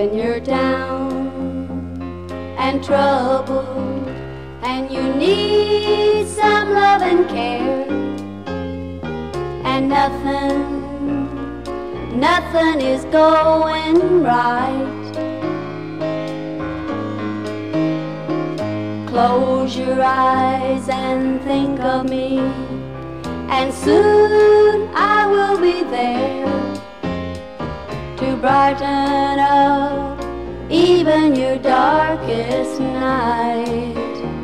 When you're down and troubled and you need some love and care, and nothing is going right, close your eyes and think of me, and soon I will be there to brighten up even your darkest night.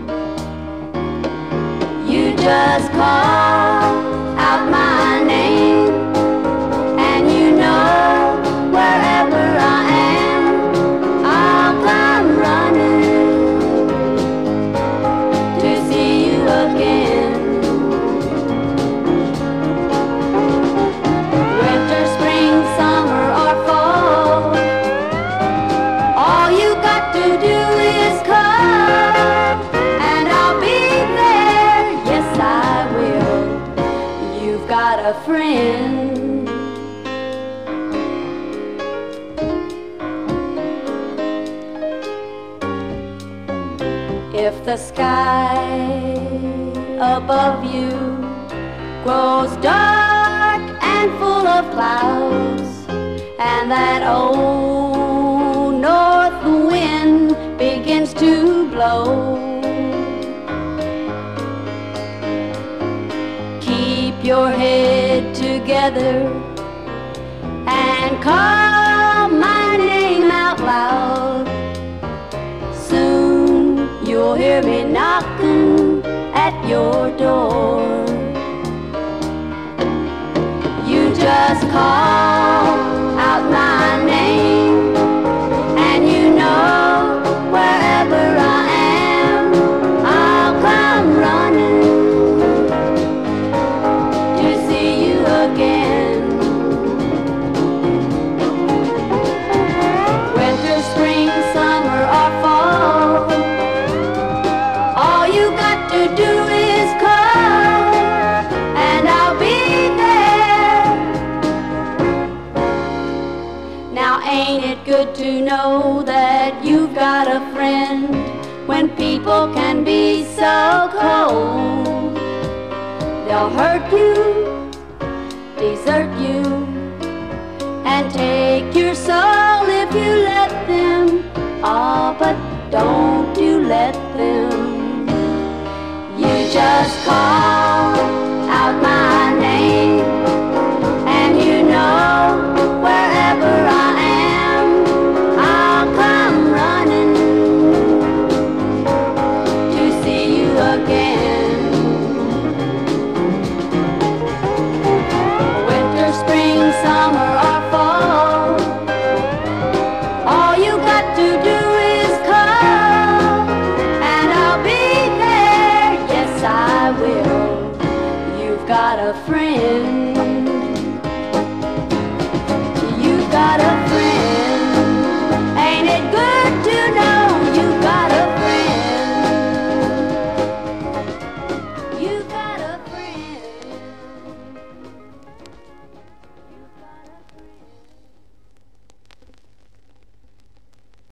You just call out my name, and you know wherever I am, I'll come running to see you again. Winter, spring, summer, or fall, all you got to do is call, and I'll be there. Yes, I will. You've got a friend. If the sky above you grows dark and full of clouds, and that old north wind begins to blow, keep your head together and call my name out loud. Soon you'll hear me knocking at your door. You just call out my name, and you know wherever I am, I'll come running to see you again. Winter, spring, summer, or fall, all you got to do is call, and I'll be there. Now ain't it good to know that you've got a friend when people can be so cold? They'll hurt you, desert you, and take your soul if you let them. Oh, but don't you let them. You just call